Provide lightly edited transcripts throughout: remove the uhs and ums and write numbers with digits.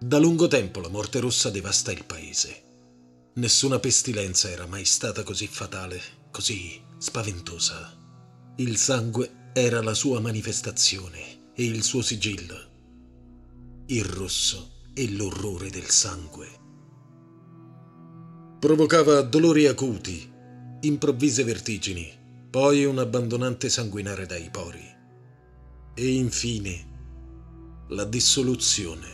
Da lungo tempo la morte rossa devasta il paese. Nessuna pestilenza era mai stata così fatale, così spaventosa. Il sangue era la sua manifestazione e il suo sigillo. Il rosso e l'orrore del sangue. Provocava dolori acuti, improvvise vertigini, poi un abbandonante sanguinare dai pori. E infine la dissoluzione.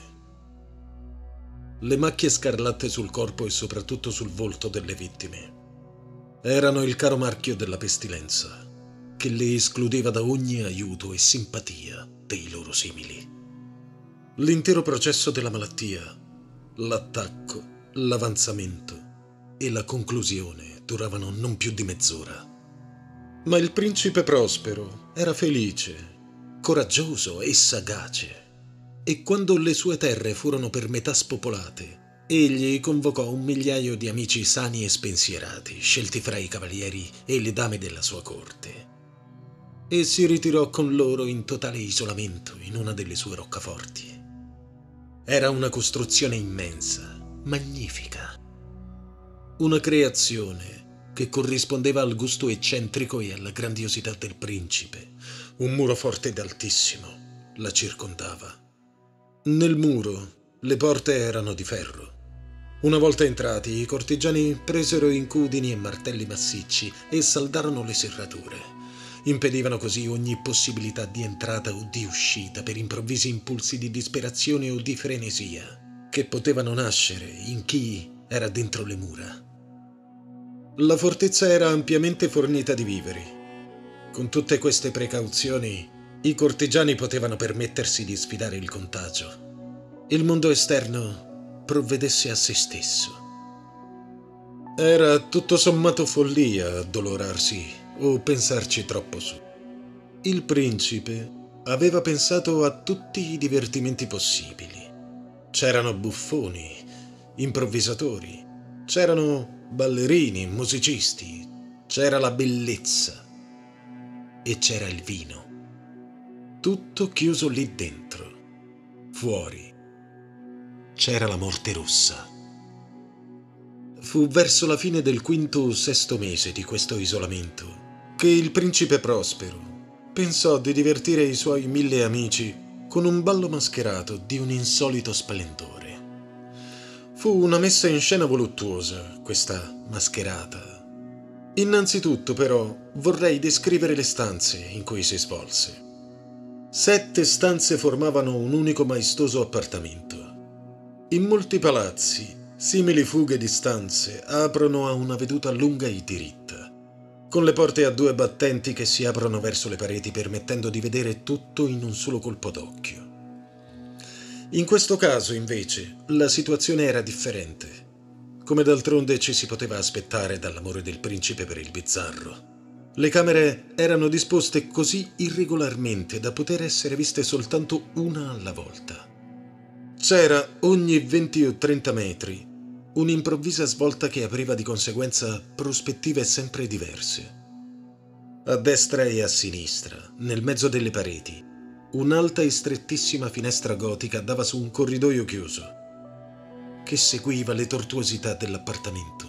Le macchie scarlatte sul corpo e soprattutto sul volto delle vittime erano il caro marchio della pestilenza, che le escludeva da ogni aiuto e simpatia dei loro simili. L'intero processo della malattia, l'attacco, l'avanzamento e la conclusione duravano non più di mezz'ora. Ma il principe Prospero era felice, coraggioso e sagace, e quando le sue terre furono per metà spopolate, egli convocò 1 migliaio di amici sani e spensierati, scelti fra i cavalieri e le dame della sua corte, e si ritirò con loro in totale isolamento in una delle sue roccaforti. Era una costruzione immensa, magnifica, una creazione che corrispondeva al gusto eccentrico e alla grandiosità del principe. Un muro forte ed altissimo la circondava. Nel muro le porte erano di ferro. Una volta entrati, i cortigiani presero incudini e martelli massicci e saldarono le serrature. Impedivano così ogni possibilità di entrata o di uscita per improvvisi impulsi di disperazione o di frenesia che potevano nascere in chi era dentro le mura. La fortezza era ampiamente fornita di viveri. Con tutte queste precauzioni, i cortigiani potevano permettersi di sfidare il contagio. Il mondo esterno provvedesse a se stesso. Era tutto sommato follia addolorarsi o pensarci troppo su. Il principe aveva pensato a tutti i divertimenti possibili. C'erano buffoni, improvvisatori, c'erano ballerini, musicisti, c'era la bellezza e c'era il vino. Tutto chiuso lì dentro. Fuori c'era la morte rossa. Fu verso la fine del quinto o sesto mese di questo isolamento che il principe Prospero pensò di divertire i suoi 1000 amici con un ballo mascherato di un insolito splendore. Fu una messa in scena voluttuosa, questa mascherata. Innanzitutto, però, vorrei descrivere le stanze in cui si svolse. 7 stanze formavano un unico maestoso appartamento. In molti palazzi, simili fughe di stanze aprono a una veduta lunga e diritta, con le porte a 2 battenti che si aprono verso le pareti permettendo di vedere tutto in un solo colpo d'occhio. In questo caso, invece, la situazione era differente, come d'altronde ci si poteva aspettare dall'amore del principe per il bizzarro. Le camere erano disposte così irregolarmente da poter essere viste soltanto una alla volta. C'era ogni 20 o 30 metri un'improvvisa svolta che apriva di conseguenza prospettive sempre diverse. A destra e a sinistra, nel mezzo delle pareti, un'alta e strettissima finestra gotica dava su un corridoio chiuso che seguiva le tortuosità dell'appartamento.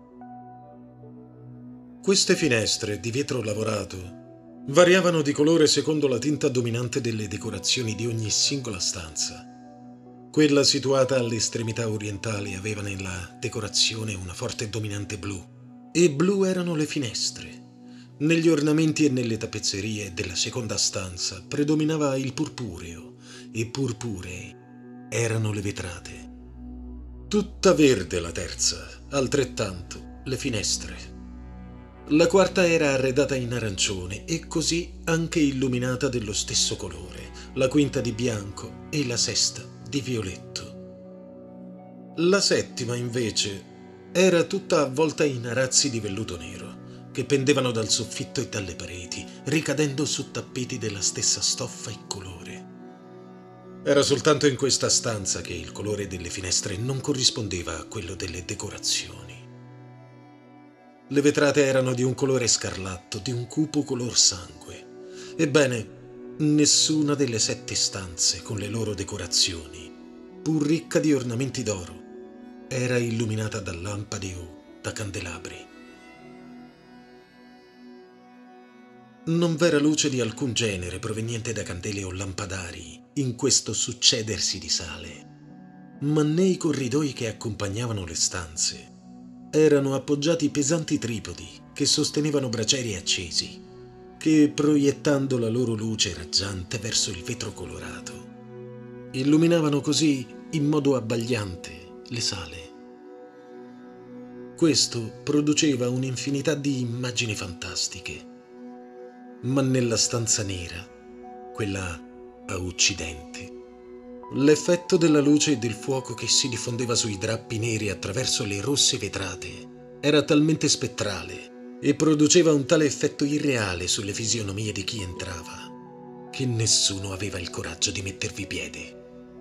Queste finestre di vetro lavorato variavano di colore secondo la tinta dominante delle decorazioni di ogni singola stanza. Quella situata alle estremità orientali aveva nella decorazione una forte dominante blu, e blu erano le finestre. Negli ornamenti e nelle tappezzerie della seconda stanza predominava il purpureo, e purpuree erano le vetrate. Tutta verde la terza, altrettanto le finestre. La quarta era arredata in arancione e così anche illuminata dello stesso colore, la quinta di bianco e la sesta di violetto. La settima, invece, era tutta avvolta in arazzi di velluto nero, che pendevano dal soffitto e dalle pareti, ricadendo su tappeti della stessa stoffa e colore. Era soltanto in questa stanza che il colore delle finestre non corrispondeva a quello delle decorazioni. Le vetrate erano di un colore scarlatto, di un cupo color sangue. Ebbene, nessuna delle 7 stanze con le loro decorazioni pur ricca di ornamenti d'oro, era illuminata da lampade o da candelabri. Non v'era luce di alcun genere proveniente da candele o lampadari in questo succedersi di sale, ma nei corridoi che accompagnavano le stanze erano appoggiati pesanti tripodi che sostenevano bracieri accesi, che, proiettando la loro luce raggiante verso il vetro colorato, illuminavano così in modo abbagliante le sale. Questo produceva un'infinità di immagini fantastiche, ma nella stanza nera, quella a Occidente, l'effetto della luce e del fuoco che si diffondeva sui drappi neri attraverso le rosse vetrate era talmente spettrale e produceva un tale effetto irreale sulle fisionomie di chi entrava che nessuno aveva il coraggio di mettervi piede.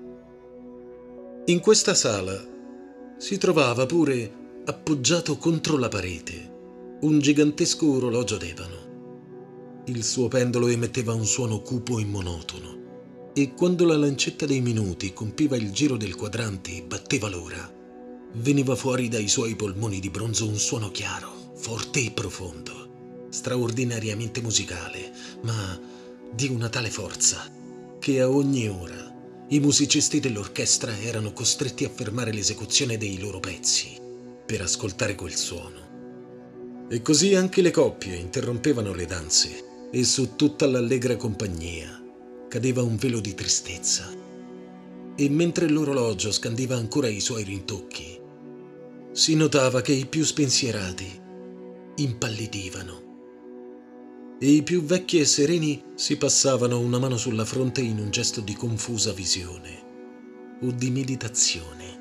In questa sala si trovava pure, appoggiato contro la parete, un gigantesco orologio d'ebano. Il suo pendolo emetteva un suono cupo e monotono, e quando la lancetta dei minuti compiva il giro del quadrante e batteva l'ora, veniva fuori dai suoi polmoni di bronzo un suono chiaro, forte e profondo, straordinariamente musicale, ma di una tale forza che a ogni ora i musicisti dell'orchestra erano costretti a fermare l'esecuzione dei loro pezzi per ascoltare quel suono. E così anche le coppie interrompevano le danze e su tutta l'allegra compagnia cadeva un velo di tristezza. E mentre l'orologio scandiva ancora i suoi rintocchi, si notava che i più spensierati impallidivano e i più vecchi e sereni si passavano una mano sulla fronte in un gesto di confusa visione o di meditazione.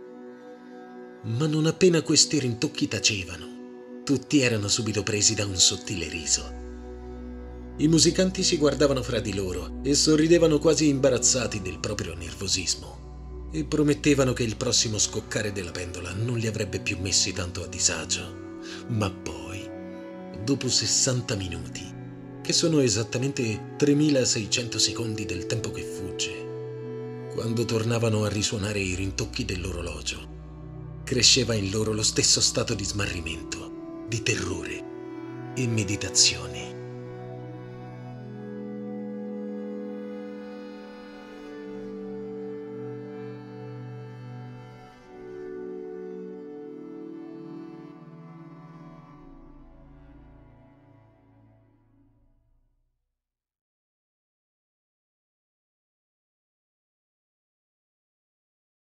Ma non appena questi rintocchi tacevano, tutti erano subito presi da un sottile riso. I musicanti si guardavano fra di loro e sorridevano quasi imbarazzati del proprio nervosismo e promettevano che il prossimo scoccare della pendola non li avrebbe più messi tanto a disagio. Ma poi, dopo 60 minuti, che sono esattamente 3600 secondi del tempo che fugge, quando tornavano a risuonare i rintocchi dell'orologio, cresceva in loro lo stesso stato di smarrimento, di terrore e meditazione.